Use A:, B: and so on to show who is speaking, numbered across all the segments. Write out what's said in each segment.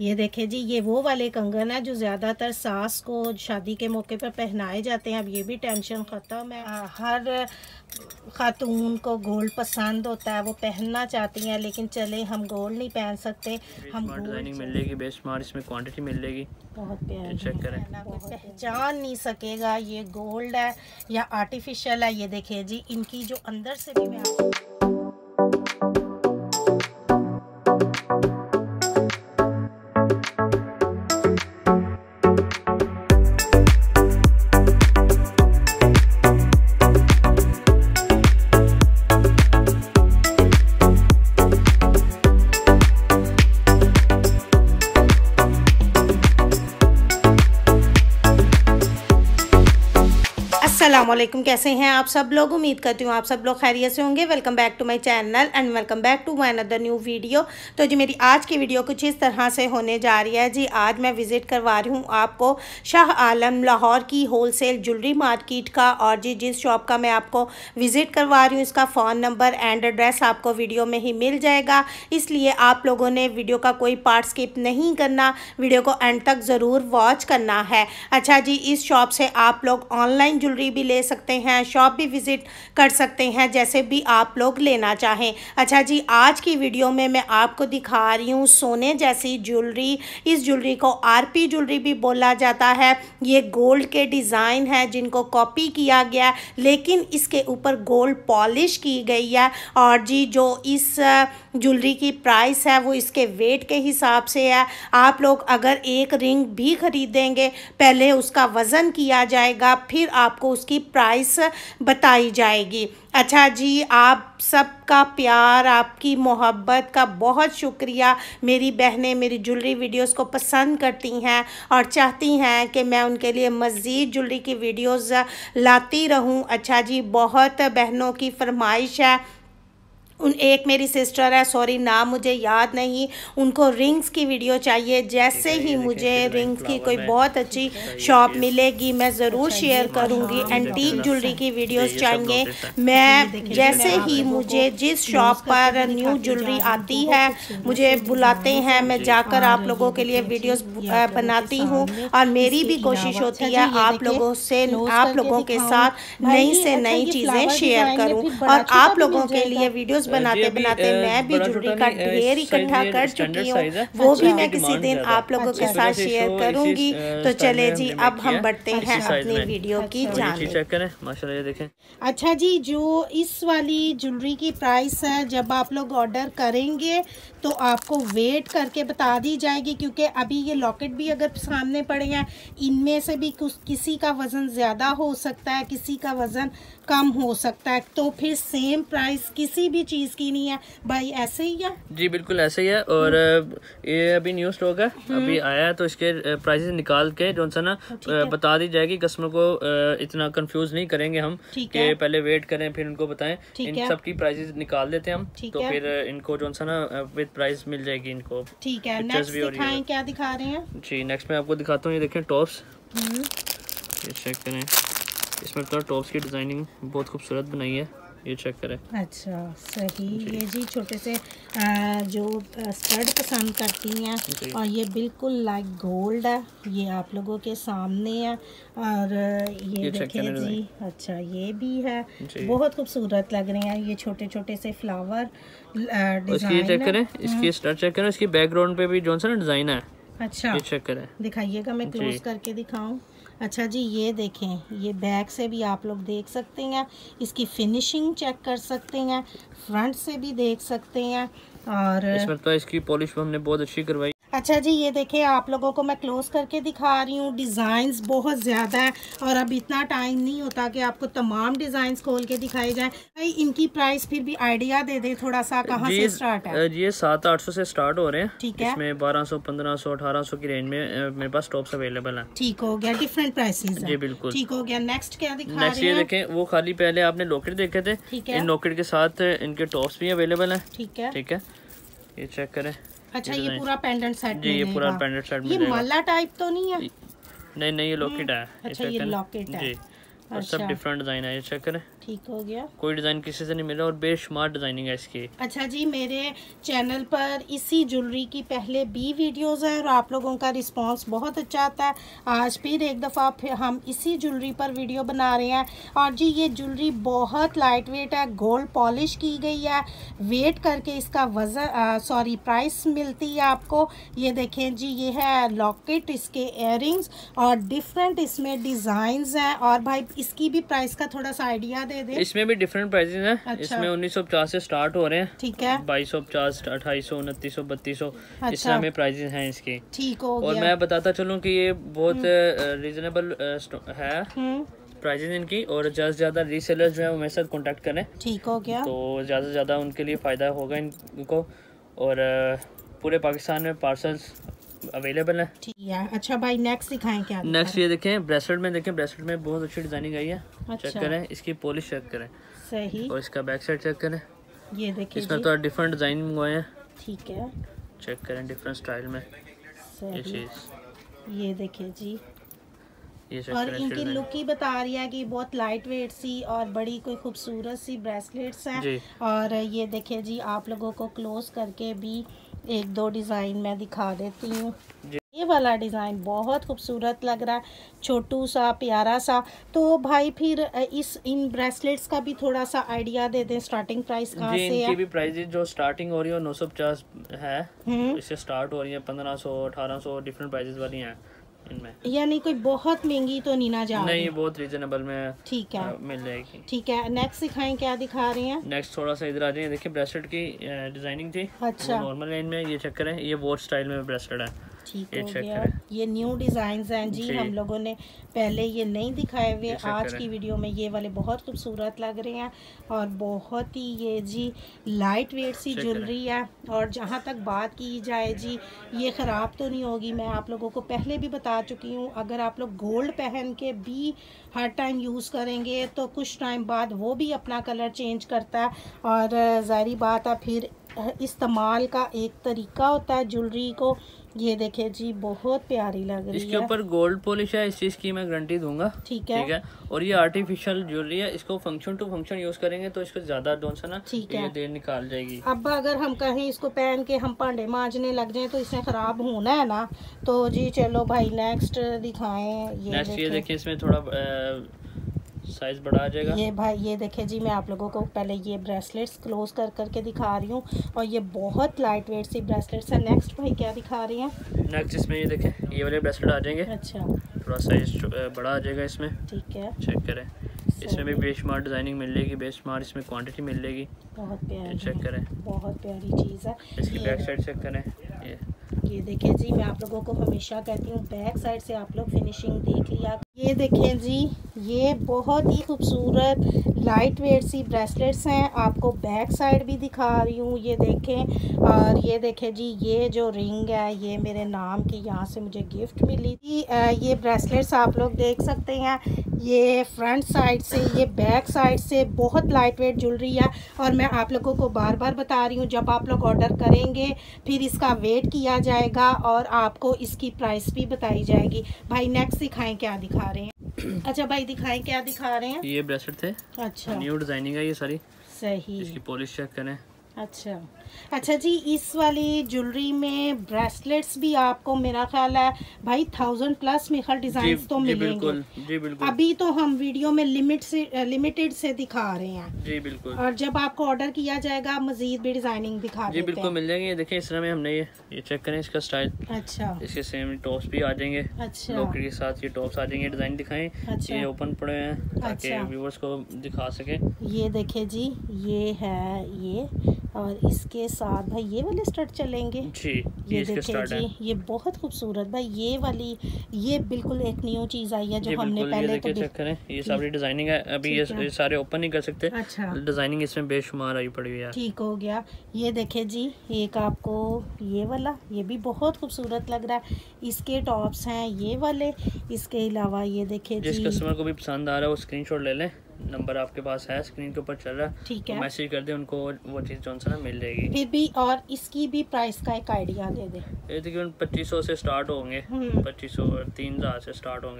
A: ये देखे जी, ये वो वाले कंगन है जो ज़्यादातर सास को शादी के मौके पर पहनाए जाते हैं। अब ये भी टेंशन ख़त्म है। हर खातून को गोल्ड पसंद होता है, वो पहनना चाहती हैं, लेकिन चले हम गोल्ड नहीं पहन सकते। हम
B: डिजाइनिंग मिलेगी बेशुमार, इसमें क्वांटिटी मिलेगी।
A: बहुत प्यारी,
B: चेक करें,
A: पहचान नहीं सकेगा ये गोल्ड है या आर्टिफिशियल है। ये देखिए जी, इनकी जो अंदर से भी मैं अस्सलामुअलैकुम, कैसे हैं आप सब लोग। उम्मीद करती हूँ आप सब लोग खैरियत से होंगे। Welcome back to my channel and welcome back to my another new video. तो जी मेरी आज की वीडियो कुछ इस तरह से होने जा रही है जी। आज मैं विज़िट करवा रही हूँ आपको शाह आलम लाहौर की होलसेल ज्वेलरी मार्केट का। और जी जिस शॉप का मैं आपको विज़िट करवा रही हूँ, इसका फ़ोन नंबर एंड एड्रेस आपको वीडियो में ही मिल जाएगा, इसलिए आप लोगों ने वीडियो का कोई पार्ट स्किप नहीं करना, वीडियो को एंड तक ज़रूर वॉच करना है। अच्छा जी, इस शॉप से आप लोग ऑनलाइन ज्वेलरी भी ले सकते हैं, शॉप भी विज़िट कर सकते हैं, जैसे भी आप लोग लेना चाहें। अच्छा जी, आज की वीडियो में मैं आपको दिखा रही हूँ सोने जैसी ज्वेलरी। इस ज्वेलरी को आरपी ज्वेलरी भी बोला जाता है। ये गोल्ड के डिज़ाइन है जिनको कॉपी किया गया है, लेकिन इसके ऊपर गोल्ड पॉलिश की गई है। और जी जो इस ज्वेलरी की प्राइस है वो इसके वेट के हिसाब से है। आप लोग अगर एक रिंग भी ख़रीदेंगे, पहले उसका वज़न किया जाएगा, फिर आपको उसकी प्राइस बताई जाएगी। अच्छा जी, आप सबका प्यार, आपकी मोहब्बत का बहुत शुक्रिया। मेरी बहनें मेरी ज्वेलरी वीडियोस को पसंद करती हैं और चाहती हैं कि मैं उनके लिए मज़ीद ज्वेलरी की वीडियोस लाती रहूं। अच्छा जी, बहुत बहनों की फरमाइश है। एक मेरी सिस्टर है, सॉरी नाम मुझे याद नहीं, उनको रिंग्स की वीडियो चाहिए। जैसे ही मुझे रिंग्स की कोई बहुत अच्छी शॉप मिलेगी मैं ज़रूर शेयर करूंगी। एंटीक ज्वेलरी की वीडियोस चाहिए। मैं जैसे ही मुझे जिस शॉप पर न्यू ज्वेलरी आती है मुझे बुलाते हैं, मैं जाकर आप लोगों के लिए वीडियोस बनाती हूँ। और मेरी भी कोशिश होती है आप लोगों के साथ नई से नई चीज़ें शेयर करूँ। और आप लोगों के लिए वीडियोस बनाते बनाते मैं भी ज्वेलरी का ढेर इकट्ठा कर चुकी हूँ, वो भी मैं किसी दिन आप लोगों के साथ शेयर करूंगी। तो चले जी, अब हम बढ़ते हैं अपनी वीडियो की जानिब।
B: चेक करें, माशाल्लाह ये देखें।
A: अच्छा जी, जो इस वाली ज्वेलरी की प्राइस है, जब आप लोग ऑर्डर करेंगे तो आपको वेट करके बता दी जाएगी, क्योंकि अभी ये लॉकेट भी अगर सामने पड़े हैं, इनमें से भी किसी का वज़न ज़्यादा हो सकता है, किसी का वज़न कम हो सकता है, तो फिर सेम प्राइस किसी भी चीज़ की नहीं है भाई। ऐसे ही है
B: जी, बिल्कुल ऐसे ही है। और ये अभी न्यू स्टॉक है, अभी आया है, तो इसके प्राइसेस निकाल के जो सा ना बता दी जाएगी। कस्टमर को इतना कंफ्यूज नहीं करेंगे हम कि पहले वेट करें फिर उनको बताएं। इन सब की प्राइसेस निकाल देते हैं हम, तो फिर इनको जो सा ना विद प्राइस मिल जाएगी इनको।
A: ठीक है, नेक्स्ट दिखाएं, क्या दिखा रहे हैं
B: जी। नेक्स्ट मैं आपको दिखाता हूँ, ये देखें टॉप्स, ये चेक करें। इसमें तो टॉप्स की डिजाइनिंग बहुत खूबसूरत बनाई है, ये चेक करें।
A: अच्छा सही, ये जी छोटे से जो स्टड पसंद करती हैं, और ये बिल्कुल लाइक गोल्ड है, ये आप लोगों के सामने है। और ये देखिए जी, अच्छा ये भी है, बहुत खूबसूरत लग रहे हैं ये छोटे छोटे से फ्लावर डिजाइन।
B: चेक करें, इसकी स्टड चेक करें, इसकी बैकग्राउंड पे भी जो सा ना डिजाइन है।
A: अच्छा,
B: ये चेक करें,
A: दिखाइएगा, मैं क्लोज करके दिखाऊं। अच्छा जी, ये देखें, ये बैक से भी आप लोग देख सकते हैं, इसकी फिनिशिंग चेक कर सकते हैं, फ्रंट से भी देख सकते हैं। और
B: इसमें तो इसकी पॉलिश हमने बहुत अच्छी करवाई।
A: अच्छा जी, ये देखिए, आप लोगों को मैं क्लोज करके दिखा रही हूँ। डिज़ाइंस बहुत ज़्यादा है और अब इतना टाइम नहीं होता कि आपको तमाम डिज़ाइंस खोल के दिखाए जाए। भाई इनकी प्राइस फिर भी आइडिया दे दे थोड़ा सा, कहाँ से स्टार्ट है।
B: ये 700-800 से स्टार्ट हो रहे हैं।
A: ठीक है,
B: इसमें 1200, 1500, 1800 की रेंज में मेरे पास टॉप्स अवेलेबल हैं।
A: ठीक हो गया, डिफरेंट प्राइसेस हैं।
B: जी बिल्कुल, ठीक
A: हो गया। नेक्स्ट क्या दिखा रहे हैं?
B: नेक्स्ट ये देखें, वो खाली पहले आपने लॉकेट देखे थे, इन लॉकेट के साथ इनके टॉप्स भी अवेलेबल हैं। ठीक है, ये चेक करें।
A: अच्छा, ये पूरा पेंडेंट सेट
B: जी, ये पूरा पेंडेंट सेट
A: ये माला टाइप तो नहीं है?
B: नहीं, ये लॉकेट है।
A: अच्छा, ये लॉकेट है जी।
B: और सब डिफरेंट डिजाइन है, ये चेक करें।
A: ठीक हो गया,
B: कोई डिजाइन किसी से नहीं मिल रहा और बेशुमार डिजाइनिंग है इसकी।
A: अच्छा जी, मेरे चैनल पर इसी ज्वेलरी की पहले भी वीडियोस हैं और आप लोगों का रिस्पांस बहुत अच्छा आता है। आज फिर एक दफ़ा फिर हम इसी ज्वेलरी पर वीडियो बना रहे हैं। और जी ये ज्वेलरी बहुत लाइट वेट है, गोल्ड पॉलिश की गई है, वेट करके इसका वजन प्राइस मिलती है आपको। ये देखें जी, ये है लॉकेट, इसके इयररिंग्स और डिफरेंट इसमें डिज़ाइंस हैं। और भाई इसकी भी प्राइस का थोड़ा सा आइडिया दे दे।
B: इसमें भी डिफरेंट प्राइसेस हैं।
A: अच्छा।
B: इसमें 1950 से स्टार्ट हो रहे हैं,
A: ठीक है,
B: 2250, 2800, 2900, 3200,
A: अच्छा।
B: इस तरह में प्राइसेस हैं इसके।
A: ठीक हो गया।
B: और मैं बताता चलूँ कि ये बहुत रीजनेबल है प्राइसेस इनकी, और ज़्यादा से ज़्यादा रीसेलर्स जो है वो मेरे साथ कॉन्टेक्ट करें।
A: ठीक हो गया,
B: तो ज़्यादा से ज़्यादा उनके लिए फ़ायदा होगा इनको। और पूरे पाकिस्तान में पार्सल्स अवेलेबल है।
A: ठीक है। अच्छा भाई नेक्स्ट दिखाएं क्या?
B: नेक्स्ट ये देखें ब्रेसलेट में, देखें ब्रेसलेट में बहुत अच्छी डिजाइनिंग आई है।
A: अच्छा।
B: चेक करें, इसकी पॉलिश चेक करें,
A: सही।
B: और इसका बैक साइड चेक करें,
A: ये देखिए
B: इसमें तो डिफरेंट डिजाइन हुए हैं।
A: ठीक है,
B: चेक करें डिफरेंट स्टाइल में ये
A: सही।
B: चीज़,
A: ये देखिए जी,
B: ये चेक
A: और
B: करें।
A: इनकी लुक ही बता रही है कि बहुत लाइट वेट सी और बड़ी कोई खूबसूरत सी ब्रेसलेट्स हैं। और ये देखिए जी, आप लोगों को क्लोज करके भी एक दो डिज़ाइन मैं दिखा देती हूँ। ये वाला डिज़ाइन बहुत खूबसूरत लग रहा है, छोटू सा प्यारा सा। तो भाई फिर इन ब्रेसलेट्स का भी थोड़ा सा आइडिया दे दें, स्टार्टिंग प्राइस कहाँ से है?
B: इनकी भी प्राइस जो स्टार्टिंग हो रही है 950 है, इससे स्टार्ट हो रही है 1500, 1800, डिफरेंट प्राइसेस वाली हैं इनमें।
A: यानी कोई बहुत महंगी तो नहीं ना जा
B: नहीं, बहुत रीजनेबल में
A: ठीक है
B: मिल जाएगी।
A: ठीक है, नेक्स्ट दिखाएं, क्या दिखा रहे हैं?
B: नेक्स्ट थोड़ा सा इधर आ जाइए, देखिए ब्रेसलेट की डिजाइनिंग थी।
A: अच्छा,
B: नॉर्मल लाइन में ये चेक करें, ये वॉच स्टाइल में ब्रेसलेट है।
A: ठीक
B: ये
A: हो
B: चेक
A: गया।
B: करें,
A: ये न्यू डिज़ाइंस हैं जी, हम लोगों ने पहले ये नहीं दिखाए हुए। आज
B: करें।
A: की वीडियो में ये वाले बहुत खूबसूरत लग रहे हैं और बहुत ही ये जी लाइट वेट सी ज्वेलरी है। और जहाँ तक बात की जाए जी, ये ख़राब तो नहीं होगी। मैं आप लोगों को पहले भी बता चुकी हूँ, अगर आप लोग गोल्ड पहन के भी हर टाइम यूज़ करेंगे तो कुछ टाइम बाद वो भी अपना कलर चेंज करता है। और ज़ाहिर बात है फिर इस्तेमाल का एक तरीका होता है ज्वेलरी को। ये देखे जी, बहुत प्यारी लग रही है।
B: इसके ऊपर गोल्ड पॉलिश है, इस चीज़ की मैं गारंटी दूंगा।
A: ठीक है।
B: और ये आर्टिफिशियल ज्वेलरी है, इसको फंक्शन टू फंक्शन यूज करेंगे तो इसको ज्यादा डोंसा ना ये देर निकाल जाएगी।
A: अब अगर हम कहीं इसको पहन के हम भांडे मांजने लग जाए तो इसने खराब होना है ना। तो जी चलो भाई नेक्स्ट दिखाएं।
B: ये देखिए, इसमें थोड़ा साइज बड़ा आ जाएगा।
A: ये भाई ये देखे जी, मैं आप लोगों को पहले ये ब्रेसलेट्स क्लोज कर करके दिखा रही हूँ और ये बहुत लाइट वेट सी ब्रेसलेट्स है। नेक्स्ट भाई क्या दिखा रही हैं?
B: नेक्स्ट इसमें ये देखें, ये वाले ब्रेसलेट आ जाएंगे।
A: अच्छा,
B: थोड़ा साइज बड़ा आ जाएगा इसमें।
A: ठीक है,
B: चेक करें, इसमें भी बेशुमार डिजाइनिंग मिल जाएगी, बेशुमार इसमें क्वांटिटी मिल जाएगी।
A: बहुत प्यारी,
B: चेक करें,
A: बहुत प्यारी चीज़ है।
B: इसकी बैक साइड चेक करें।
A: ये देखिए जी, मैं आप लोगों को हमेशा कहती हूँ बैक साइड से आप लोग फिनिशिंग देख लिया। ये देखें जी, ये बहुत ही खूबसूरत लाइट वेट सी ब्रेसलेट्स हैं। आपको बैक साइड भी दिखा रही हूँ, ये देखें। और ये देखें जी, ये जो रिंग है ये मेरे नाम की यहाँ से मुझे गिफ्ट मिली थी। ये ब्रेसलेट्स आप लोग देख सकते हैं, ये फ्रंट साइड से, ये बैक साइड से बहुत लाइट वेट ज्वेलरी है। और मैं आप लोगों को बार बार बता रही हूँ, जब आप लोग ऑर्डर करेंगे फिर इसका वेट किया जाएगा और आपको इसकी प्राइस भी बताई जाएगी। भाई नेक्स्ट दिखाएं, क्या दिखा रहे हैं? अच्छा भाई दिखाएं, क्या दिखा रहे हैं?
B: ये ब्रेसलेट थे।
A: अच्छा,
B: न्यू डिजाइनिंग है ये सारी।
A: सही।
B: इसकी पॉलिश चेक करें।
A: अच्छा अच्छा जी, इस वाली ज्वेलरी में ब्रेसलेट्स भी आपको मेरा ख्याल है भाई 1000 प्लस में हर डिजाइन तो मिलेंगे।
B: जी बिल्कुल।
A: अभी तो हम वीडियो में लिमिटेड से दिखा रहे हैं।
B: जी बिल्कुल।
A: और जब आपको ऑर्डर किया जाएगा मजीद भी डिजाइनिंग दिखा देते हैं।
B: जी बिल्कुल मिल जाएंगे। देखिए इस तरह में हमने ये चेक करें इसका स्टाइल।
A: अच्छा,
B: इसके सेम टॉप्स भी आ जाएंगे।
A: अच्छा,
B: लॉकेट के साथ ये टॉप्स आ जाएंगे। डिजाइन दिखाएं।
A: अच्छा,
B: ये ओपन पड़े हैं ताकि
A: अच्छा,
B: व्यूअर्स को दिखा सके।
A: ये देखे जी, ये है ये, और इसके साथ भाई ये वाले स्टड चलेंगे
B: जी।
A: ये देखे जी, ये बहुत खूबसूरत भाई। ये वाली ये बिल्कुल एक न्यू चीज आई है जो हमने पहले तो
B: चेक करें। ये सारी डिजाइनिंग है, अभी ये सारे ओपन नहीं कर सकते।
A: अच्छा,
B: डिजाइनिंग इसमें बेशुमार आई पड़ी हुई है।
A: ठीक हो गया। ये देखे जी, एक आपको ये वाला, ये भी बहुत खूबसूरत लग रहा है। इसके टॉप्स हैं ये वाले। इसके अलावा ये देखे जी,
B: जिस कस्टमर को भी पसंद आ रहा है वो स्क्रीनशॉट ले लें, नंबर आपके पास है स्क्रीन के ऊपर चल रहा है,
A: ठीक है,
B: मैसेज कर दे, उनको वो चीज़ जो है ना मिल जाएगी।
A: फिर भी और इसकी भी प्राइस का एक आइडिया दे दे।
B: ये तकरीबन 2500 से स्टार्ट होंगे, 2500 3000 से स्टार्ट होंगे।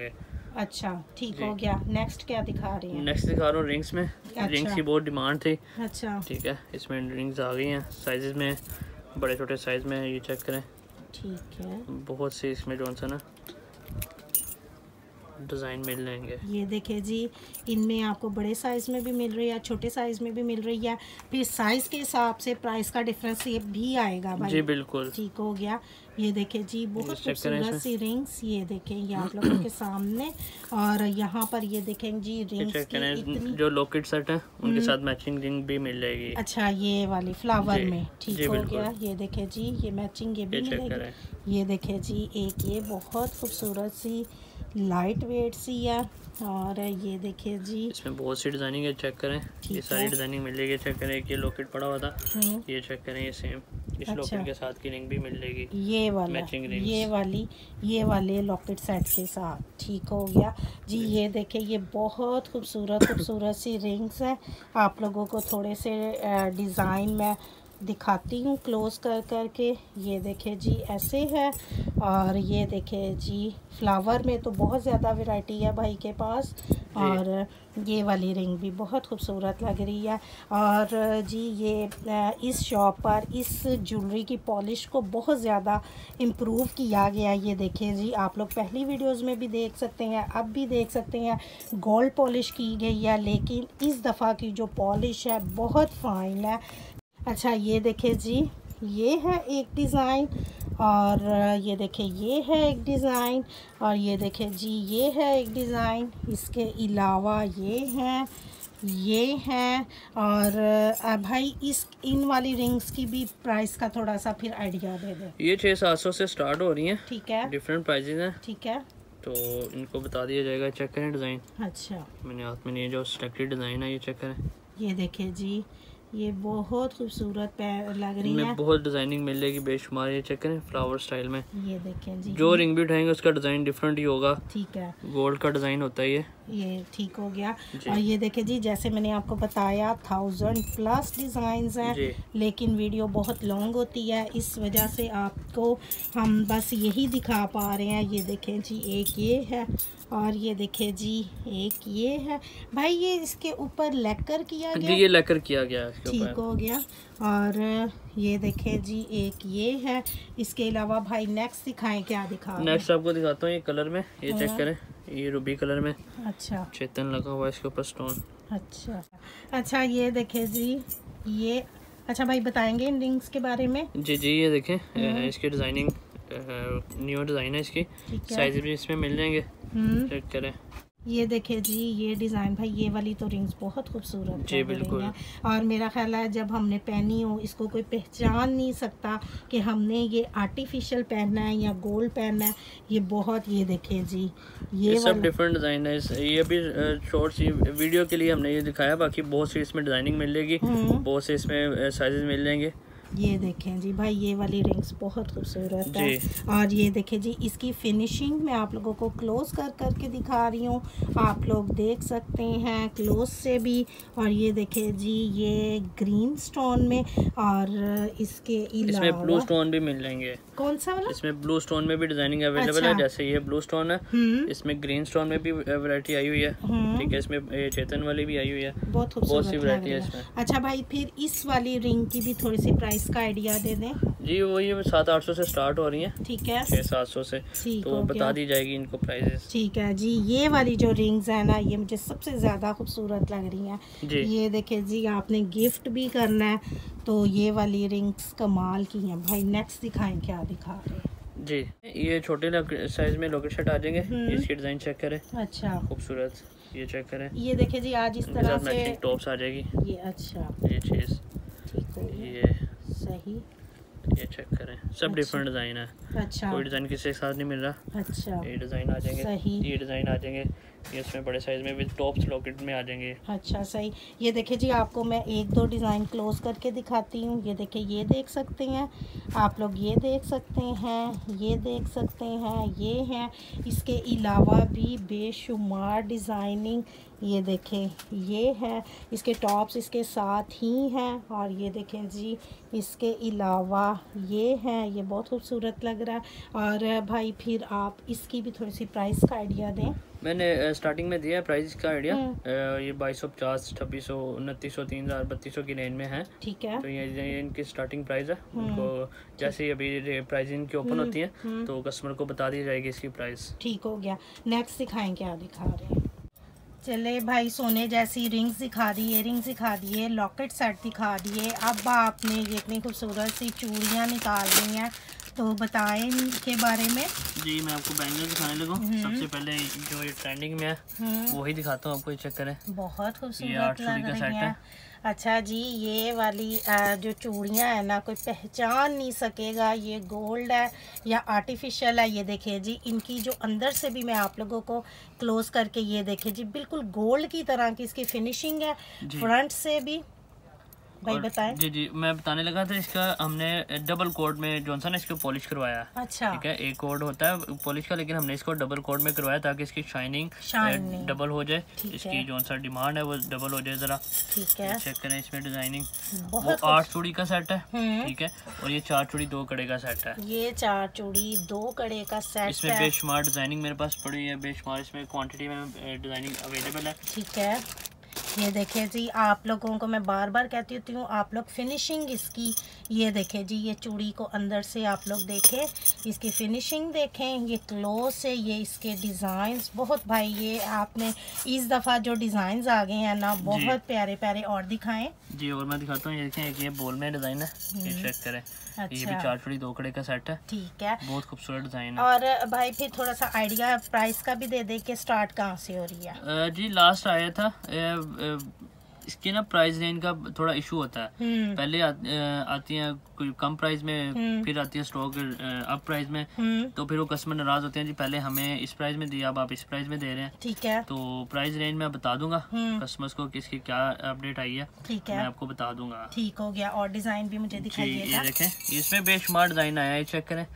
A: अच्छा ठीक हो गया। नेक्स्ट क्या दिखा रही हैं?
B: नेक्स्ट दिखा रहा हूँ रिंग्स में।
A: अच्छा।
B: रिंग्स की बहुत डिमांड थी।
A: अच्छा
B: ठीक है, इसमें रिंग्स आ गई हैं साइजेस में, बड़े छोटे साइज में, ये चेक करें।
A: ठीक है,
B: बहुत सी इसमें जो सा ना डिज़ाइन मिल जाएंगे।
A: ये देखे जी, इनमें आपको बड़े साइज़ में भी मिल रही है, छोटे साइज़ में भी मिल रही है। फिर साइज़ के हिसाब से प्राइस का डिफरेंस ये भी आएगा भाई।
B: जी बिल्कुल,
A: ठीक हो गया। ये देखे जी, बहुत खूबसूरत सी रिंग्स, ये देखें ये आप लोगों के सामने। और यहाँ पर ये देखें जी रिंग्स की इतनी,
B: जो लॉकेट सेट है उनके साथ मैचिंग रिंग भी मिल जाएगी।
A: अच्छा ये वाली फ्लावर में, ठीक हो गया। ये देखे जी, ये मैचिंग ये भी मिलेगी। ये देखे जी, एक ये बहुत खूबसूरत सी लाइट वेट सी है। और ये देखिए जी, इसमें
B: बहुत सी डिजाइनिंग है, चेक करें। ये सारी डिजाइनिंग मिल जाएगी, चेक करें। एक ये लॉकेट पड़ा हुआ था, ये चेक करें, ये सेम इस लॉकेट के साथ की रिंग भी मिल जाएगी। ये वाला मैचिंग रिंग,
A: ये वाले लॉकेट सेट के साथ, ठीक हो गया जी। ये देखिए, ये बहुत खूबसूरत सी रिंग्स है। आप लोगों को थोड़े से डिज़ाइन में दिखाती हूँ क्लोज कर करके। ये देखे जी, ऐसे है। और ये देखे जी, फ्लावर में तो बहुत ज़्यादा वैरायटी है भाई के पास। और ये वाली रिंग भी बहुत खूबसूरत लग रही है। और जी ये इस शॉप पर इस ज्वेलरी की पॉलिश को बहुत ज़्यादा इम्प्रूव किया गया। ये देखें जी, आप लोग पहली वीडियोस में भी देख सकते हैं, अब भी देख सकते हैं, गोल्ड पॉलिश की गई है। लेकिन इस दफ़ा की जो पॉलिश है बहुत फ़ाइन है। अच्छा ये देखें जी, ये है एक डिज़ाइन। और ये देखें, ये है एक डिज़ाइन। और ये देखें जी, ये है एक डिज़ाइन। इसके अलावा ये हैं। और भाई इन वाली रिंग्स की भी प्राइस का थोड़ा सा फिर आइडिया दे दें।
B: ये 600-700 से स्टार्ट हो रही हैं।
A: ठीक है,
B: डिफरेंट प्राइजेज हैं।
A: ठीक है,
B: तो इनको बता दिया जाएगा। चेक करें डिज़ाइन।
A: अच्छा,
B: मैंने हाथ में, ये जो सिलेक्टेड डिज़ाइन है ये चेक करें।
A: ये देखें जी, ये बहुत खूबसूरत लग रही है।
B: बहुत डिजाइनिंग मिल जाएगी बेशुमार। ये चेक करें फ्लावर स्टाइल में।
A: ये देखें जी,
B: जो रिंग भी उठाएंगे उसका डिजाइन डिफरेंट ही होगा।
A: ठीक है,
B: गोल्ड का डिजाइन होता है
A: ये ठीक हो गया। और ये देखें जी, जैसे मैंने आपको बताया 1000+ डिज़ाइंस हैं। लेकिन वीडियो बहुत लॉन्ग होती है, इस वजह से आपको हम बस यही दिखा पा रहे हैं। ये देखें जी, एक ये है। और ये देखें जी, एक ये है। भाई ये इसके ऊपर लेकर किया गया,
B: ये लेकर किया गया,
A: ठीक हो गया। और ये देखें जी, एक ये है। इसके अलावा भाई नेक्स्ट दिखाएं, क्या दिखा?
B: नेक्स्ट आपको दिखाता हूँ ये कलर में। ये चेक करें, ये रूबी कलर में।
A: अच्छा,
B: चेतन लगा हुआ है इसके ऊपर स्टोन।
A: अच्छा ये देखें जी, ये अच्छा भाई बताएंगे इन रिंग्स के बारे में?
B: जी, ये देखें, इसकी डिजाइनिंग न्यू डिजाइन है इसकी। साइज भी इसमें मिल जाएंगे, चेक करें।
A: ये देखें जी, ये डिज़ाइन भाई, ये वाली तो रिंग्स बहुत खूबसूरत
B: जी बिल्कुल
A: है। और मेरा ख्याल है जब हमने पहनी हो, इसको कोई पहचान नहीं सकता कि हमने ये आर्टिफिशियल पहनना है या गोल्ड पहनना है। ये बहुत, ये देखें जी, ये
B: सब डिफरेंट डिज़ाइन है। ये अभी शॉर्ट सी वीडियो के लिए हमने ये दिखाया, बाकी बहुत सी इसमें डिज़ाइनिंग मिल जाएगी, बहुत से इसमें साइजेस मिल जाएंगे।
A: ये देखें जी भाई, ये वाली रिंग्स बहुत खूबसूरत है। और ये देखें जी, इसकी फिनिशिंग मैं आप लोगों को क्लोज करके दिखा रही हूँ, आप लोग देख सकते हैं क्लोज से भी। और ये देखें जी, ये ग्रीन स्टोन में, और इसके अलावा
B: इसमें ब्लू स्टोन भी मिल जाएंगे।
A: कौन सा वाला?
B: इसमें ब्लू स्टोन में भी डिजाइनिंग अवेलेबल है। जैसे ये ब्लू स्टोन है, इसमें ग्रीन स्टोन में भी वैरायटी आई हुई है। ठीक है, इसमें चेतन वाली भी आई हुई है, बहुत सी वैरायटी है इसमें।
A: अच्छा भाई, फिर इस वाली रिंग की भी थोड़ी सी प्राइस का आइडिया दे दें।
B: जी वो ये 700-800 से स्टार्ट हो रही है।
A: ठीक है,
B: 600-700 से, तो बता दी जाएगी इनको प्राइसेस।
A: ठीक है जी, ये वाली जो रिंग्स है ना, ये मुझे सबसे ज़्यादा खूबसूरत लग रही हैं। ये देखें जी, आपने गिफ्ट भी करना है तो ये वाली रिंग्स कमाल की हैं भाई। नेक्स्ट दिखाएं, क्या दिखा रहे हैं?
B: जी, ये छोटे साइज में लॉकेट सेट आ जाएंगे। इसकी डिजाइन चेक करें। अच्छा, खूबसूरत, ये चेक करें।
A: ये देखें जी, आज इस तरह से
B: टॉप्स आ जाएगी ये। अच्छा, ये चीज ठीक है, ये सही, ये चेक करें। सब डिफरेंट डिजाइन है। अच्छा, कोई डिजाइन किसी के साथ नहीं मिल रहा। अच्छा, ये डिजाइन आ जाएंगे, सही, ये डिजाइन आ जाएंगे, ये इसमें बड़े साइज में विद टॉप्स लॉकेट में आ जाएंगे। अच्छा सही। ये देखिए जी, आपको मैं 1-2 डिज़ाइन क्लोज करके दिखाती हूँ। ये देखिए, ये देख सकते हैं आप लोग, ये देख सकते हैं, ये देख सकते हैं, ये हैं। इसके अलावा भी बेशुमार डिज़ाइनिंग, ये देखें, ये है। इसके टॉप्स इसके साथ ही हैं। और ये देखें जी, इसके अलावा ये हैं, ये बहुत खूबसूरत लग रहा है। और भाई फिर आप इसकी भी थोड़ी सी प्राइस का आइडिया दें। मैंने स्टार्टिंग में दिया है प्राइस का आइडिया। ये 2250, 2600, 2900, 3000, 3200 की रेंज में है।
A: ठीक है।
B: तो ये इनकी स्टार्टिंग प्राइस है। उनको जैसे ही अभी प्राइस इनकी ओपन होती है तो कस्टमर को बता दी जाएगी इसकी प्राइस। ठीक
A: हो गया। नेक्स्ट दिखाएं, क्या दिखा रहे हैं? चले भाई, सोने जैसी रिंग्स दिखा दी, इयरिंग्स दिखा दिए, लॉकेट सेट दिखा दिए। अब आपने ये इतनी खूबसूरत सी चूड़ियाँ निकाल दी हैं, तो बताएं इनके बारे में।
B: जी मैं आपको बैंगल दिखाने लगूँ। सबसे पहले जो ये ट्रेंडिंग में है वही दिखाता हूँ आपको, ये चेक करें।
A: बहुत खूबसूरत लग रही है। अच्छा जी, ये वाली जो चूड़ियाँ है ना, कोई पहचान नहीं सकेगा ये गोल्ड है या आर्टिफिशियल है। ये देखिए जी, इनकी जो अंदर से भी मैं आप लोगों को क्लोज करके ये देखिए जी, बिल्कुल गोल्ड की तरह की इसकी फिनिशिंग है, फ्रंट से भी। भाई बताएं।
B: जी जी मैं बताने लगा था, इसका हमने डबल कोड में जो है इसको पॉलिश करवाया।
A: अच्छा।
B: ठीक है, एक कोड होता है पॉलिश का, लेकिन हमने इसको डबल कोड में करवाया ताकि इसकी शाइनिंग डबल हो जाए, इसकी जो सा डिमांड है वो डबल हो जाए जरा।
A: ठीक है,
B: चेक करें इसमें डिजाइनिंग। वो 8 चूड़ी का सेट है। ठीक है, और ये 4 चूड़ी 2 कड़े का सेट है।
A: ये 4 चूड़ी 2 कड़े का सेट।
B: इसमें बेशुमार डिजाइनिंग मेरे पास पड़ी है, बेशुमार इसमें क्वांटिटी में डिजाइनिंग अवेलेबल है।
A: ठीक है, ये देखिए जी, आप लोगों को मैं बार बार कहती होती हूँ, आप लोग फिनिशिंग इसकी ये देखें जी, ये चूड़ी को अंदर से आप लोग देखें, इसकी फिनिशिंग देखें, ये क्लोज से ये इसके डिज़ाइंस बहुत भाई, ये आपने इस दफ़ा जो डिज़ाइंस आ गए हैं ना, बहुत प्यारे प्यारे। और दिखाएं
B: जी, और मैं दिखाता हूँ। ये देखें, एक ये बोल में डिज़ाइन है, ये चेक करें। अच्छा। ये भी 4 चूड़ी 2 कड़े का सेट है। ठीक है, बहुत खूबसूरत डिज़ाइन है।
A: और भाई फिर थोड़ा सा आइडिया प्राइस का भी दे दे के स्टार्ट कहाँ से हो रही है?
B: जी लास्ट आया था, इसकी ना प्राइस रेंज का थोड़ा इशू होता है। पहले आती हैं कोई कम प्राइस में, फिर आती है स्टॉक अप प्राइस में, तो फिर वो कस्टमर नाराज होते हैं जी, पहले हमें इस प्राइस में दिया, अब आप इस प्राइस में दे रहे हैं।
A: ठीक है,
B: तो प्राइस रेंज मैं बता दूंगा कस्टमर्स को कि इसकी क्या अपडेट आई है।
A: ठीक है,
B: मैं आपको बता दूंगा।
A: ठीक हो गया। और डिजाइन भी मुझे दिखाइएगा।
B: ये देखें, इसमें बेशुमार डिजाइन आया है, चेक करें।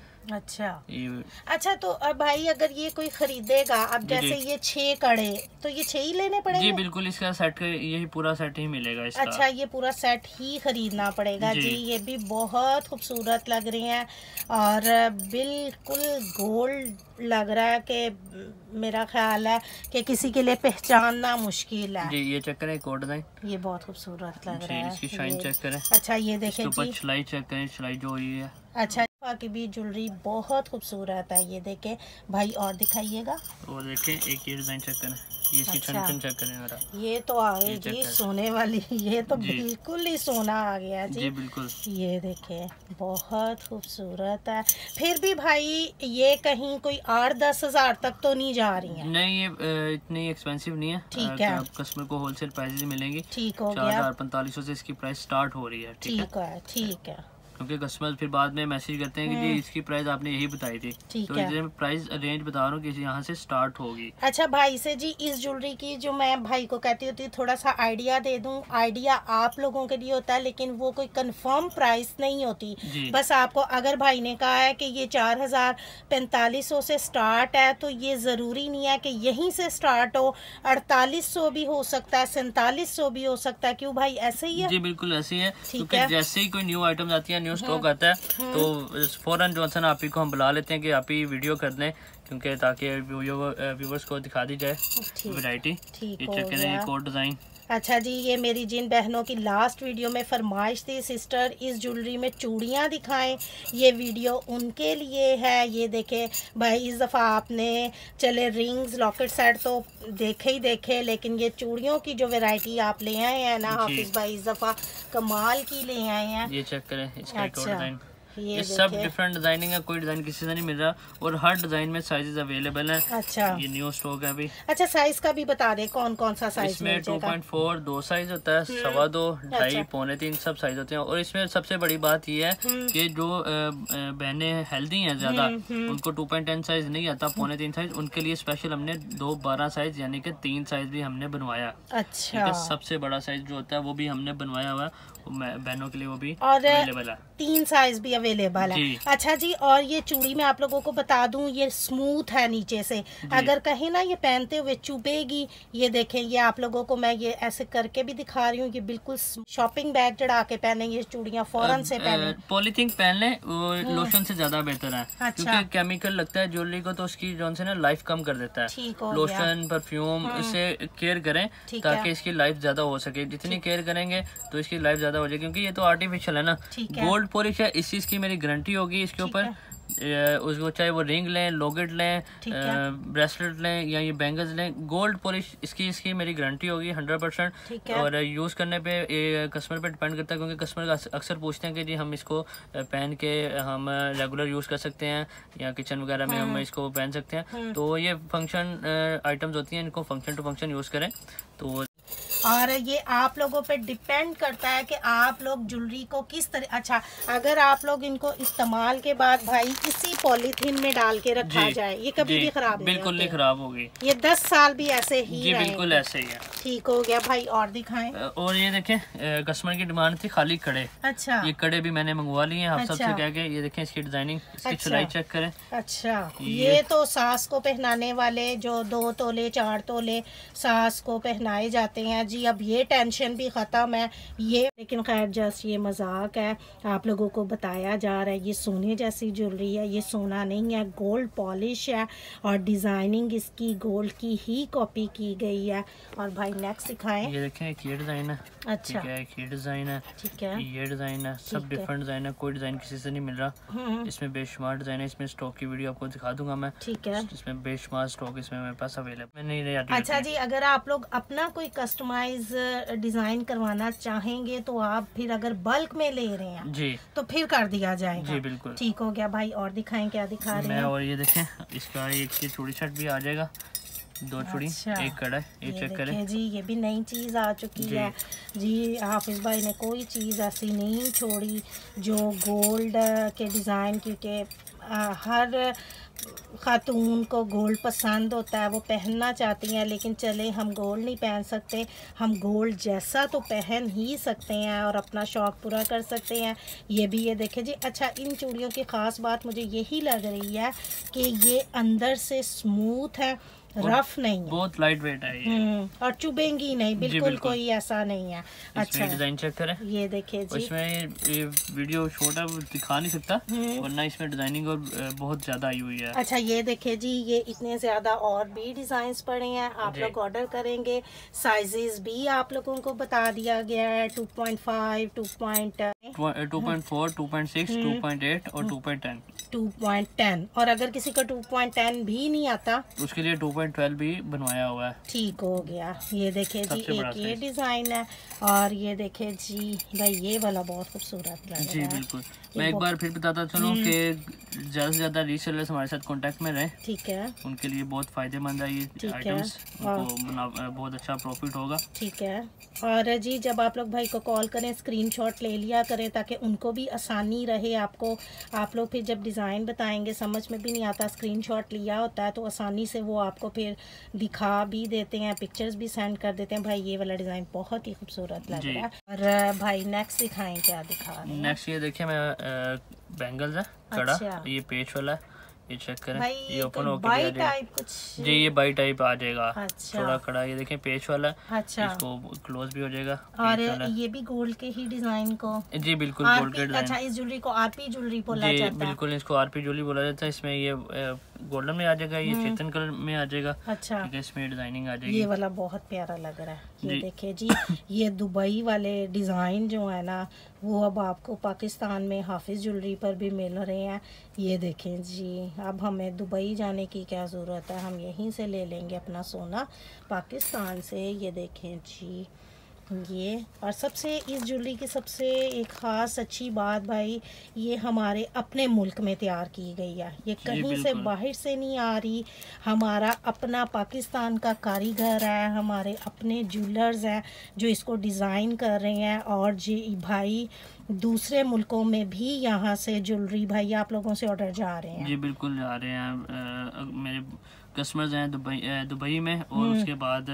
A: अच्छा, तो अब भाई अगर ये कोई खरीदेगा, अब जैसे ये 6 कड़े, तो ये 6 ही लेने पड़ेंगे?
B: जी बिल्कुल, इसका सेट यही पूरा सेट ही मिलेगा इसका।
A: अच्छा, ये पूरा सेट ही खरीदना पड़ेगा जी। ये भी बहुत खूबसूरत लग रही हैं और बिल्कुल गोल्ड लग रहा है कि मेरा ख्याल है कि किसी के लिए पहचानना मुश्किल है।
B: जी, ये चेक करें, एक और डिजाइन,
A: ये बहुत खूबसूरत लग रहा है।
B: इसकी शाइन चेक करें।
A: अच्छा, ये देखें जी,
B: सिलाई चेक करें, सिलाई जो हुई है।
A: अच्छा, की भी ज्वेलरी बहुत खूबसूरत है। ये देखें भाई, और दिखाइएगा।
B: और देखें, एक ये डिजाइन चेक करें, ये इसकी छन चेक करें मेरा।
A: ये तो आ गई जी सोने वाली, ये तो बिल्कुल ही सोना आ गया जी।
B: बिल्कुल,
A: ये देखें, बहुत खूबसूरत है। फिर भी भाई ये कहीं कोई 8-10 हज़ार तक तो नहीं जा रही है?
B: नहीं, ये इतनी एक्सपेंसिव नहीं है।
A: ठीक है,
B: कस्टमर को होलसेल प्राइस मिलेंगी।
A: ठीक हो गया,
B: 4045 से इसकी प्राइस स्टार्ट हो रही है। ठीक है,
A: ठीक है,
B: क्योंकि कस्टमर फिर बाद में मैसेज करते हैं कि जी इसकी प्राइस आपने यही बताई थी, तो इसलिए मैं प्राइस रेंज बता रहा हूँ कि यहाँ से स्टार्ट होगी। अच्छा
A: भाई से जी, इस ज्वेलरी की जो मैं भाई को कहती होती थोड़ा सा आइडिया दे दूँ। आइडिया आप लोगों के लिए होता है, लेकिन वो कोई कंफर्म प्राइस नहीं होती। बस आपको अगर भाई ने कहा है कि ये 4500 से स्टार्ट है, तो ये ज़रूरी नहीं है कि यहीं से स्टार्ट हो। 4800 भी हो सकता है, 4700 भी हो सकता है। क्यों भाई, ऐसे ही है? जी बिल्कुल ऐसे ही है, क्योंकि जैसे ही कोई न्यू आइटम आती है, न्यू स्टॉक आता है, तो फौरन जो है आप ही को हम बुला लेते हैं कि आप ही वीडियो कर दें, क्योंकि ताकि व्यूवर्स को दिखा दी जाए वैरायटी। Code design. अच्छा जी, ये मेरी जिन बहनों की लास्ट वीडियो में फरमाइश थी, सिस्टर इस ज्वेलरी में चूड़ियाँ दिखाएं, ये वीडियो उनके लिए है। ये देखें भाई, इस दफ़ा आपने चले रिंग्स लॉकेट सेट तो देखे ही देखे, लेकिन ये चूड़ियों की जो वैरायटी आप ले आए हैं ना हाफिज भाई, इस दफ़ा कमाल की ले आए हैं। ये चेक करें, इसका डिजाइन, ये सब डिफरेंट डिजाइनिंग है, कोई डिजाइन किसी से नहीं मिल रहा, और हर डिजाइन में साइजेस अवेलेबल हैं। अच्छा, ये न्यू स्टॉक है अभी। अच्छा, साइज का भी बता दे, कौन कौन सा साइज? इसमें 2.4 2 साइज होता है, 2.25 2.5 3.25 सब साइज होते हैं। और इसमें सबसे बड़ी बात ये है कि जो बहनें हेल्दी हैं ज्यादा, उनको 2.10 साइज नहीं आता, 2.25 साइज, उनके लिए स्पेशल हमने 2.12 साइज यानी कि 3 साइज भी हमने बनवाया। अच्छा, सबसे बड़ा साइज जो होता है वो भी हमने बनवाया हुआ है, बहनों के लिए वो भी अवेलेबल है। 3 साइज भी अवेलेबल है। अच्छा जी, और ये चूड़ी मैं आप लोगों को बता दूं, ये स्मूथ है नीचे से, अगर कहीं ना ये पहनते हुए चुभेगी। ये देखें, ये आप लोगों को मैं ये ऐसे करके भी दिखा रही हूँ, ये बिल्कुल शॉपिंग बैग चढ़ा के पहने ये चूड़ियाँ फौरन से पहने।
B: पॉलीथिन पहन ले, वो लोशन से ज्यादा बेहतर है। अच्छा। क्योंकि केमिकल लगता है ज्वेलरी को, तो उसकी जो है ना लाइफ कम कर देता है। लोशन, परफ्यूम, इससे केयर करें ताकि इसकी लाइफ ज्यादा हो सके। जितनी केयर करेंगे तो इसकी लाइफ ज्यादा हो जाएगी, क्योंकि ये तो आर्टिफिशियल है ना। गोल्ड पॉलिश है, इस चीज की मेरी गारंटी होगी इसके ऊपर। उसको चाहे वो रिंग लें, लॉकेट लें, ब्रेसलेट लें या ये बैंगल्स लें, गोल्ड पॉलिश इसकी मेरी गारंटी होगी 100%। और यूज करने पे कस्टमर पे डिपेंड करता है, क्योंकि कस्टमर अक्सर पूछते हैं कि जी हम इसको पहन के हम रेगुलर यूज कर सकते हैं या किचन वगैरह में हम इसको पहन सकते हैं। तो ये फंक्शन आइटम्स होती हैं, इनको फंक्शन टू फंक्शन यूज करें। तो
A: और ये आप लोगों पे डिपेंड करता है कि आप लोग ज्वेलरी को किस तरह। अच्छा, अगर आप लोग इनको इस्तेमाल के बाद भाई इसी पॉलीथीन में डाल के रखा जाए, ये कभी भी खराब नहीं,
B: बिल्कुल नहीं खराब होगी।
A: ये 10 साल भी ऐसे ही
B: जी बिल्कुल ऐसे ही है।
A: ठीक हो गया भाई, और दिखाएं।
B: और ये देखें, कस्टमर की डिमांड थी खाली कड़े। अच्छा, ये कड़े भी मैंने मंगवा लिए हैं आप सबसे कह के। ये देखें इसकी डिजाइनिंग, इसकी चुलाई चेक करें। अच्छा, ये तो सास को पहनाने वाले जो 2 तोले 4 तोले सास को पहनाए जाते हैं जी। अब ये टेंशन भी ख़त्म है ये, लेकिन खैर जस्ट ये मजाक है, आप लोगों को बताया जा रहा है। ये सोने जैसी ज्वेलरी है, ये सोना नहीं है, गोल्ड पॉलिश है और डिजाइनिंग इसकी गोल्ड की ही कॉपी की गई है। और भाई नेक्स्ट दिखाएं। ये देखें, ये डिजाइन है। अच्छा, ये डिजाइन है, ठीक है, ये डिजाइन है, सब डिफरेंट डिजाइन है, कोई डिजाइन किसी से नहीं मिल रहा। इसमें बेशुमार डिजाइन है, इसमें स्टॉक की वीडियो आपको दिखा दूंगा मैं। ठीक है, इसमें बेशुमार स्टॉक इसमें मेरे पास अवेलेबल नहीं। अच्छा जी, अगर आप लोग अपना कोई कस्टमाइज
A: डिजाइन करवाना चाहेंगे तो आप फिर अगर बल्क में ले रहे हैं जी तो फिर कर दिया जाएगा।
B: जी बिल्कुल, ठीक
A: हो गया भाई। और दिखाएं, क्या दिखा रहे हैं।
B: और ये देखें, इसका एक चूड़ी सेट भी आ जाएगा, 2 चूड़ी, एक कड़ा, ये चेक करें जी। ये भी नई चीज आ चुकी है जी। हाफिज भाई ने कोई चीज ऐसी नहीं छोड़ी जो गोल्ड के डिजाइन, क्योंकि हर खातून को गोल्ड पसंद होता है, वो पहनना चाहती हैं। लेकिन चले, हम गोल्ड नहीं पहन सकते, हम गोल्ड जैसा तो पहन ही सकते हैं और अपना शौक़ पूरा कर सकते हैं। ये भी ये देखें जी। अच्छा, इन चूड़ियों की ख़ास बात मुझे यही लग रही है कि ये अंदर से स्मूथ है, रफ नहीं है, बहुत लाइट वेट है ये।
A: और चुभेंगी नहीं, बिल्कुल कोई ऐसा नहीं है। अच्छा,
B: डिजाइन चेक करें,
A: ये देखिए जी।
B: इसमें ये वीडियो छोटा दिखा नहीं सकता, वरना इसमें डिजाइनिंग और बहुत ज्यादा आई हुई है।
A: अच्छा, ये देखिए जी, ये इतने ज्यादा और भी डिजाइन पड़े हैं। आप लोग ऑर्डर करेंगे, साइजेस भी आप लोगों को बता दिया गया है, 2.5,
B: 2.4, 2.6, 2.8 और
A: 2.10। और अगर किसी का 2.10 भी नहीं आता
B: उसके लिए 2.12 भी बनवाया हुआ है।
A: ठीक हो गया। ये देखे जी, एक ये डिजाइन है और ये देखे जी भाई, ये वाला बहुत खूबसूरत लग रहा है
B: जी। बिल्कुल, मैं एक बार फिर बताता चलूं कि ज़्यादा से ज़्यादा रीसेलर्स हमारे साथ कांटेक्ट में रहें। ठीक है, उनके लिए बहुत फ़ायदेमंद है ये आइटम्स, उनको बहुत अच्छा प्रॉफिट होगा।
A: ठीक है। और जी, जब आप लोग भाई को कॉल करें, स्क्रीनशॉट ले लिया करें ताकि उनको भी आसानी रहे। आपको, आप लोग फिर जब डिज़ाइन बताएंगे समझ में भी नहीं आता, स्क्रीनशॉट लिया होता है तो आसानी से वो आपको फिर दिखा भी देते हैं, पिक्चर्स भी सेंड कर देते हैं। भाई ये वाला डिज़ाइन बहुत ही खूबसूरत लग रहा है। और भाई नेक्स्ट दिखाएं, क्या दिखा रहे हैं।
B: नेक्स्ट ये देखिए, मैं बैंगल्स है, कड़ा, ये पेच वाला है, ये चेक करें, ये ओपन होकर आ जाएगा जी। ये बाई टाइप आ जाएगा। अच्छा, थोड़ा कड़ा, ये देखें पेच वाला। अच्छा, इसको क्लोज भी हो जाएगा। और
A: ये भी गोल्ड के ही डिजाइन को
B: जी बिल्कुल गोल्ड के डिजाइन।
A: अच्छा, इस ज्वेलरी को आरपी ज्वेलरी बोला जाता है।
B: बिल्कुल, इसको आरपी ज्वेलरी बोला जाता है। इसमें ये गोल्डन में आ जाएगा, ये चेतन कलर में आ जाएगा। अच्छा, इसमें डिजाइनिंग आ जाएगी।
A: ये वाला बहुत प्यारा लग रहा है। ये देखिए जी, ये दुबई वाले डिजाइन जो है ना, वो अब आपको पाकिस्तान में हाफिज ज्वेलरी पर भी मिल रहे हैं। ये देखें जी, अब हमें दुबई जाने की क्या ज़रूरत है, हम यहीं से ले लेंगे अपना सोना पाकिस्तान से। ये देखें जी ये। और सबसे इस ज्वेलरी की सबसे एक ख़ास अच्छी बात भाई, ये हमारे अपने मुल्क में तैयार की गई है, ये कहीं से बाहर से नहीं आ रही। हमारा अपना पाकिस्तान का कारीगर है, हमारे अपने ज्वेलर्स हैं जो इसको डिज़ाइन कर रहे हैं। और जी भाई, दूसरे मुल्कों में भी यहाँ से ज्वेलरी भाई आप लोगों से ऑर्डर जा रहे हैं।
B: जी बिल्कुल जा रहे हैं, मेरे कस्टमर्स हैं दुबई में, और उसके बाद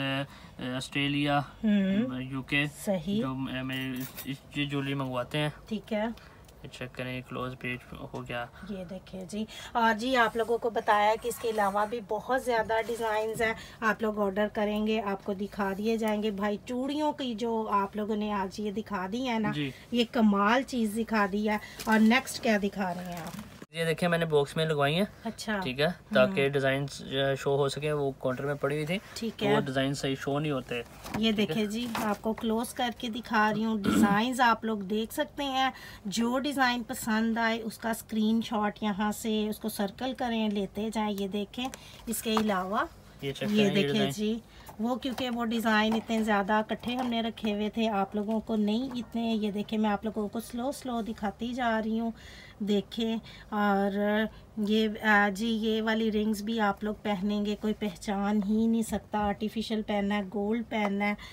B: ऑस्ट्रेलिया, यूके, सही, जो मेरे ज्वेलरी मंगवाते हैं।
A: ठीक है,
B: चेक करें, क्लोज पेज हो गया।
A: ये देखिए जी। और जी आप लोगों को बताया कि इसके अलावा भी बहुत ज़्यादा डिज़ाइंस हैं, आप लोग ऑर्डर करेंगे आपको दिखा दिए जाएंगे। भाई चूड़ियों की जो आप लोगों ने आज ये दिखा दी है ना, ये कमाल चीज़ दिखा दी है। और नेक्स्ट क्या दिखा रहे हैं आप?
B: ये देखिए मैंने बॉक्स में लगवाई है।
A: अच्छा,
B: ठीक है, ताकि डिजाइन शो हो सके। वो काउंटर में पड़ी हुई थी,
A: ठीक
B: है, तो वो डिजाइन सही शो नहीं होते।
A: ये देखिए जी, आपको क्लोज करके दिखा रही हूँ। डिजाइन आप लोग देख सकते हैं। जो डिजाइन पसंद आए उसका स्क्रीनशॉट यहाँ से उसको सर्कल करें, लेते जाएं। ये देखें, इसके अलावा ये देखें जी, वो क्योंकि वो डिज़ाइन इतने ज़्यादा इकट्ठे हमने रखे हुए थे, आप लोगों को नहीं इतने। ये देखें, मैं आप लोगों को स्लो दिखाती जा रही हूँ, देखें। और ये जी ये वाली रिंग्स भी आप लोग पहनेंगे कोई पहचान ही नहीं सकता। आर्टिफिशियल पहनना है, गोल्ड पहनना है।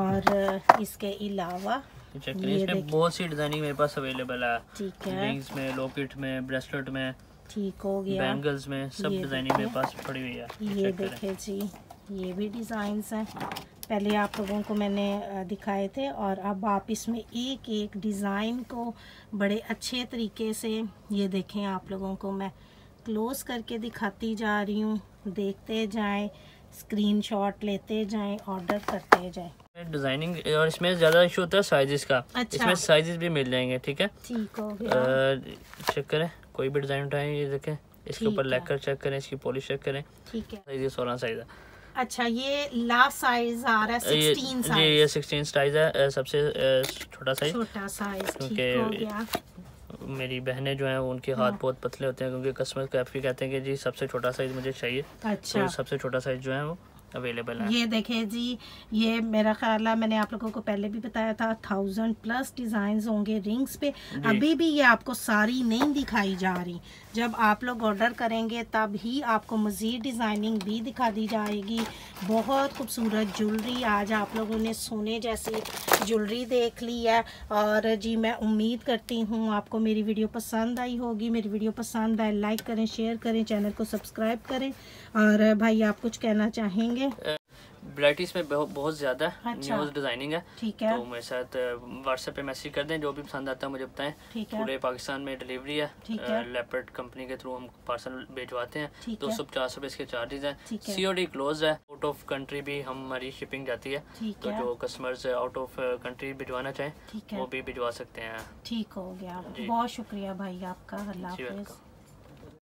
A: और इसके अलावा
B: इसमें बहुत सी डिजाइनिंग मेरे पास अवेलेबल है।
A: ठीक है,
B: रिंग्स में, लॉकेट में, ब्रेसलेट में,
A: ठीक हो गया,
B: बैंगल्स में, सब डिजाइनिंग मेरे पास पड़ी हुई है।
A: ये देखें जी, ये भी डिज़ाइंस हैं। पहले आप लोगों को मैंने दिखाए थे, और अब आप इसमें एक एक डिज़ाइन को बड़े अच्छे तरीके से, ये देखें, आप लोगों को मैं क्लोज करके दिखाती जा रही हूँ। देखते जाएं, स्क्रीनशॉट लेते जाएं, ऑर्डर करते जाएं।
B: डिजाइनिंग और इसमें ज़्यादा इशू होता है साइजेस का। अच्छा। इसमें साइजेस भी मिल जाएंगे। ठीक है,
A: ठीक हो गया।
B: चेक करें, कोई भी डिज़ाइन उठाएं, ये देखें, इसके ऊपर लेकर चेक करें, इसकी पॉलिश चेक करें।
A: ठीक है,
B: ये 16 साइज है।
A: अच्छा, ये लास्ट साइज आ रहा है 16 साइज।
B: ये 16 साइज है, सबसे छोटा साइज।
A: ठीक हो गया।
B: मेरी बहनें जो हैं उनके हाथ बहुत पतले होते हैं, क्योंकि कस्टमर काफ़ी कहते हैं कि जी सबसे छोटा साइज मुझे चाहिए। अच्छा, तो सबसे छोटा साइज जो है वो अवेलेबल है।
A: ये देखें जी, ये मेरा ख्याल है मैंने आप लोगों को पहले भी बताया था 1000+ डिज़ाइंस होंगे रिंग्स पे। अभी भी ये आपको सारी नहीं दिखाई जा रही। जब आप लोग ऑर्डर करेंगे तब ही आपको मज़ीद डिज़ाइनिंग भी दिखा दी जाएगी। बहुत खूबसूरत ज्वेलरी, आज आप लोगों ने सोने जैसी ज्वेलरी देख ली है। और जी मैं उम्मीद करती हूँ आपको मेरी वीडियो पसंद आई होगी। मेरी वीडियो पसंद आए लाइक करें, शेयर करें, चैनल को सब्सक्राइब करें। और भाई आप कुछ कहना चाहेंगे?
B: वैराइटीज में बहुत ज़्यादा न्यूज़ डिज़ाइनिंग है।
A: ठीक है,
B: तो मेरे साथ व्हाट्सएप पे मैसेज कर दें, जो भी पसंद आता है मुझे बताएं। पूरे पाकिस्तान में डिलीवरी है। लेपर्ड कंपनी के थ्रू हम पार्सल भिजवाते हैं। 250 रुपये इसके चार्जेस हैं। COD क्लोज है। आउट ऑफ कंट्री भी हमारी शिपिंग जाती है, तो जो कस्टमर्स आउट ऑफ कंट्री भिजवाना चाहें वो भी भिजवा सकते हैं।
A: ठीक हो गया, बहुत शुक्रिया भाई आपका। अल्लाह हाफ़िज़।